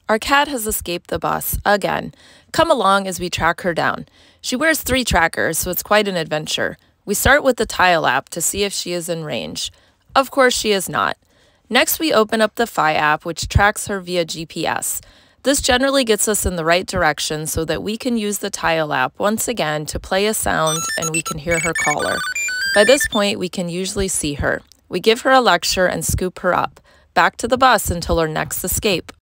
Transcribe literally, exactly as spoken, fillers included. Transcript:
Our cat has escaped the bus again. Come along as we track her down. She wears three trackers, so it's quite an adventure. We start with the Tile app to see if she is in range. Of course she is not. Next we open up the Fi app, which tracks her via G P S. This generally gets us in the right direction so that we can use the Tile app once again to play a sound and we can hear her caller. By this point we can usually see her. We give her a lecture and scoop her up. Back to the bus until her next escape.